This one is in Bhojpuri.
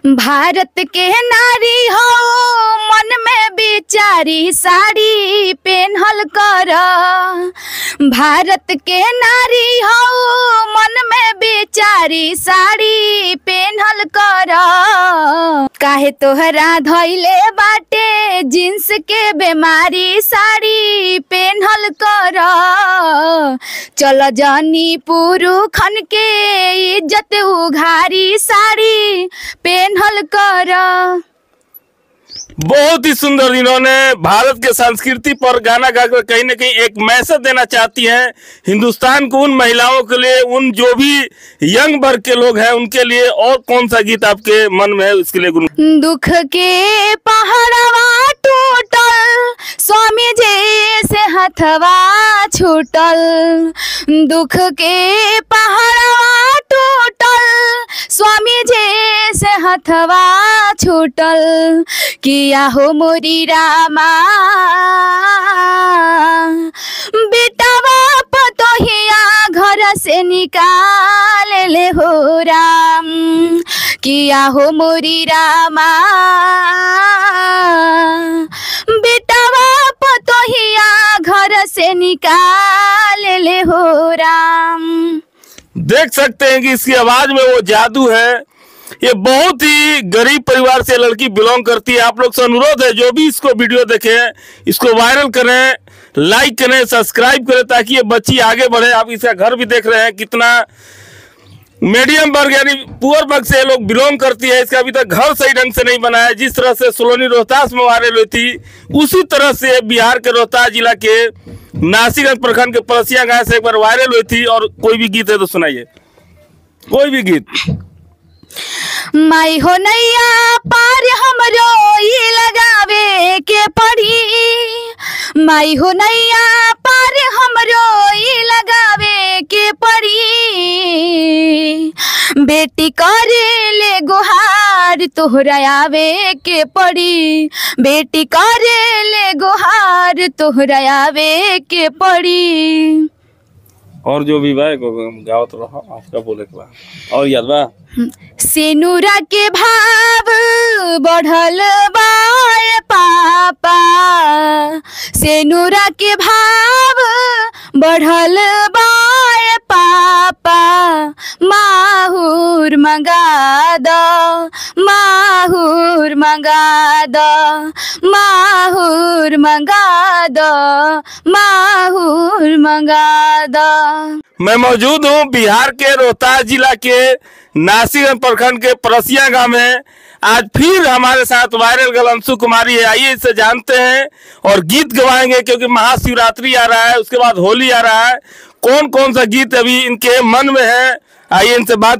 भारत के नारी हो मन में बिचारी साड़ी पेन्हल कर। भारत के नारी हो मन में बिचारी साड़ी पेन्हल कर। काहे तोहरा धइले बाटे जींस के बेमारी साड़ी पेन्हल कर। चल जानी पुरुखन के इज्जत उघारी साड़ी पेन्हल कर। बहुत ही सुंदर इन्होंने भारत के संस्कृति पर गाना गाकर कहीं ना कहीं एक मैसेज देना चाहती हैं हिंदुस्तान को, उन महिलाओं के लिए, उन जो भी यंग वर्ग के लोग हैं उनके लिए। और कौन सा गीत आपके मन में है इसके लिए? दुख के पहाड़वा टूटल स्वामी जी से हथवा छूटल। दुख के पहाड़वा टूटल स्वामी जी से हथवा छूटल। किया हो मोरी रामा बेटावा पतोहिया घर से निकाल ले हो राम। किया हो मोरी रामा बेटावा पतोहिया घर से निकाल ले हो राम। देख सकते हैं कि इसकी आवाज में वो जादू है। ये बहुत ही गरीब परिवार से लड़की बिलोंग करती है। आप लोग से अनुरोध है जो भी इसको वीडियो देखे इसको वायरल करें, लाइक करें, सब्सक्राइब करें ताकि ये बच्ची आगे बढ़े। आप इसका घर भी देख रहे हैं कितना मीडियम वर्ग यानी पुअर वर्ग से लोग बिलोंग करती है। इसका अभी तक घर सही ढंग से नहीं बना है। जिस तरह से सोलोनी रोहतास में वायरल हुई थी उसी तरह से बिहार के रोहतास जिला के नासिरगंज प्रखंड के परसिया गांव से एक बार वायरल हुई थी। और कोई भी गीत है तो सुनाइए, कोई भी गीत। माई हो नैया पार हमरो ई लगावे के पड़ी। माई हो नैया पार हमरो ई लगावे के पड़ी। बेटी करे ले गुहार तोहरा आवे के पड़ी। बेटी करे ले गुहार तोहरा आवे के पड़ी। और जो भी भाई गाओ तो रहा आपका बोले के बाद और याद बा। सेनुरा के भाव बढ़ल बाए पापा। सेनुरा के भाव बढ़ल बाए पापा। माहुर मंगा दो, माहुर मंगा दो, माहुर मंगा दो, माहुर मंगा दो। मैं मौजूद हूँ बिहार के रोहतास जिला के नासिरगंज प्रखंड के परसिया गांव में। आज फिर हमारे साथ वायरल गर्ल अंशु कुमारी है। आइए इससे जानते हैं और गीत गवाएंगे क्योंकि महाशिवरात्रि आ रहा है, उसके बाद होली आ रहा है। कौन कौन सा गीत अभी इनके मन में है, आइए इनसे बात